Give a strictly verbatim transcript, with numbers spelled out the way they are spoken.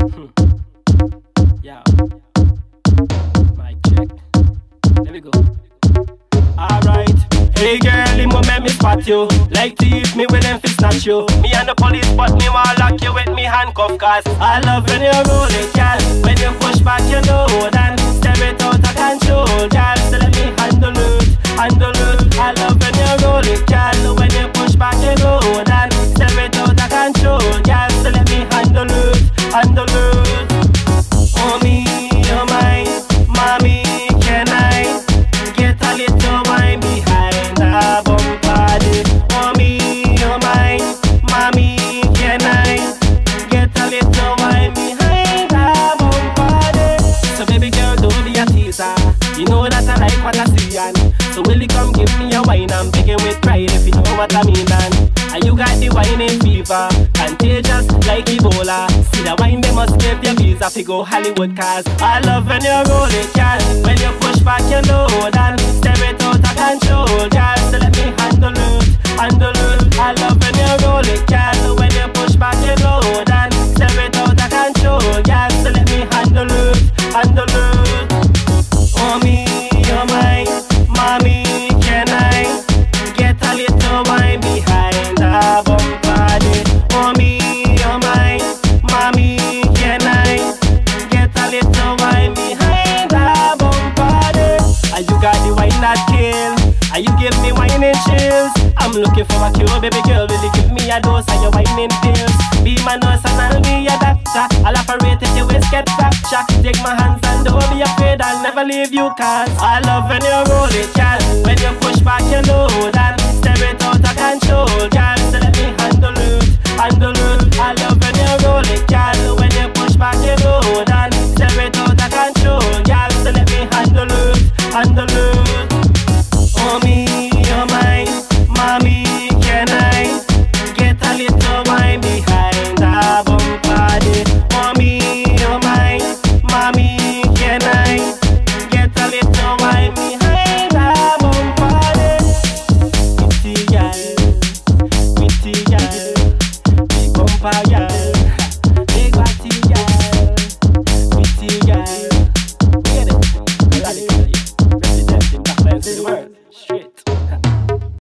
Yeah. Mic check. There we go. Alright. Hey girl, him will make me spot you. Like thief, me with them fist snatch you. Me and the police spot me while lock you with me handcuff. Cause I love when you roll it, girl. When you push back you load and step it out of control, girl. So let me handle it, handle it. I love when you roll it, girl. When you push back you load and step it out of control, girl. So let me handle it, handle it. Oh me, oh mine, mommy, can I get a little wine behind the bumper? Oh me, oh mine, mommy, can I get a little wine behind the bumper? So baby girl, don't be a teaser. You know that I like what I see, and so will you come give me a wine? I'm begging with pride if you know what I mean, and and you got the whining fever, contagious like Ebola. See the wine, they must give you visa to go Hollywood. Cause I love when you roll it, girl. When you push back your load and step it out of control, girl. So let me handle it, handle it. I love when you roll it, girl. When you push back your load and step it out of control, girl. So let me handle it, handle it. Oh me, oh mine, mommy, can I get a little wine behind the bumper? Oh me, oh mine, mommy, can I get a little wine behind the bumper? Are you got the wine that kill? Are you give me wine and chills? I'm looking for a cure, baby girl. Will you give me a dose of your wine and pills? Be my nurse and I'll be your doctor. I'll operate if your waist get fracture. Take my hands and don't be afraid, I'll never leave you. Cause I love when you roll it, girl. When you push back your load and step it out of control, girl. So let me handle it, handle it. I love when you roll it, girl.